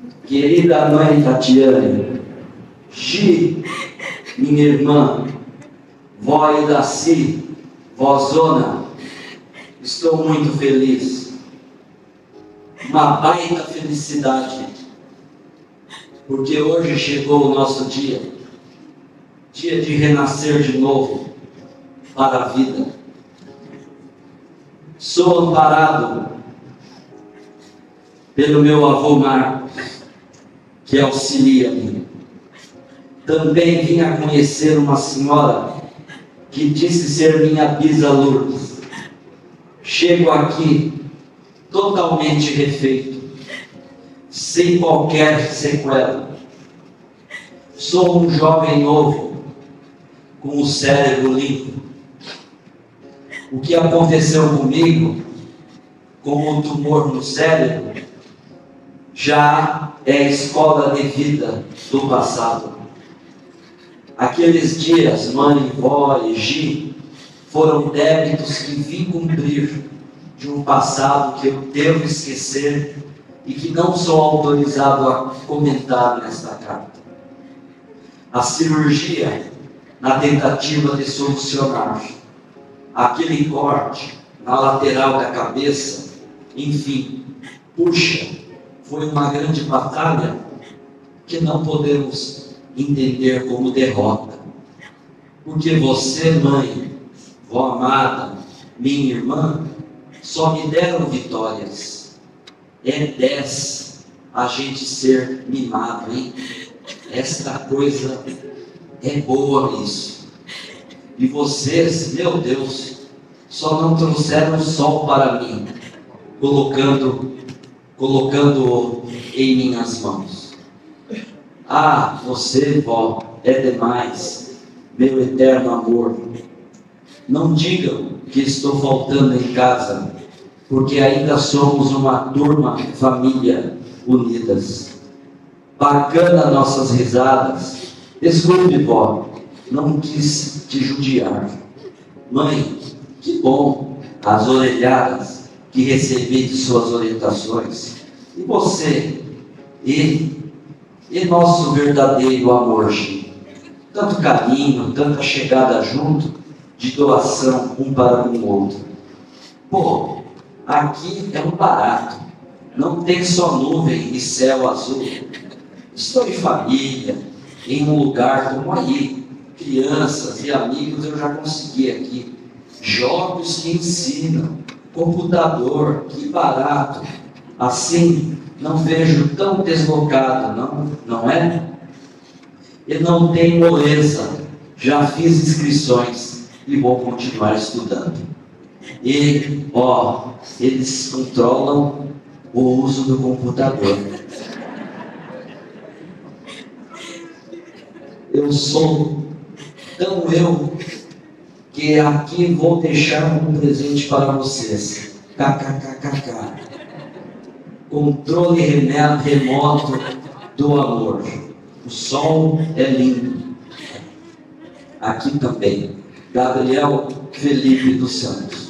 querida mãe Tatiane, Gi, minha irmã, vó Idaci, vózona, estou muito feliz. Uma baita felicidade, porque hoje chegou o nosso dia de renascer de novo para a vida. Sou amparado pelo meu avô Marcos, que auxilia-me. Também vim a conhecer uma senhora que disse ser minha bisa Lourdes. Chego aqui totalmente refeito, sem qualquer sequela. Sou um jovem novo, com o cérebro limpo. O que aconteceu comigo, com o tumor no cérebro, já é escola de vida do passado. Aqueles dias, mãe, vó e Gi, foram débitos que vim cumprir de um passado que eu devo esquecer e que não sou autorizado a comentar nesta carta. A cirurgia, na tentativa de solucionar aquele corte na lateral da cabeça, enfim, puxa, foi uma grande batalha que não podemos entender como derrota. Porque você, mãe, vó amada, minha irmã, só me deram vitórias. É 10 a gente ser mimado, hein? Esta coisa é boa isso. E vocês, meu Deus, só não trouxeram o sol para mim, colocando-o em minhas mãos. Ah, você, vó, é demais, meu eterno amor. Não digam que estou faltando em casa, porque ainda somos uma turma, família, unidas. Bacana nossas risadas. Desculpe, vó, não quis te judiar. Mãe, que bom as orelhadas que recebi de suas orientações. E você? E nosso verdadeiro amor, Gi? Tanto carinho, tanta chegada junto, de doação um para o outro. Pô, aqui é um barato. Não tem só nuvem e céu azul. Estou em família, em um lugar como aí. Crianças e amigos eu já consegui aqui. Jogos que ensinam, computador, que barato. Assim, não vejo tão deslocado, não é? E não tem moleza. Já fiz inscrições e vou continuar estudando. E, eles controlam o uso do computador. Eu sou tão eu que aqui vou deixar um presente para vocês. KKKKK. Controle remoto do amor. O sol é lindo. Aqui também. Gabriel Felipe dos Santos.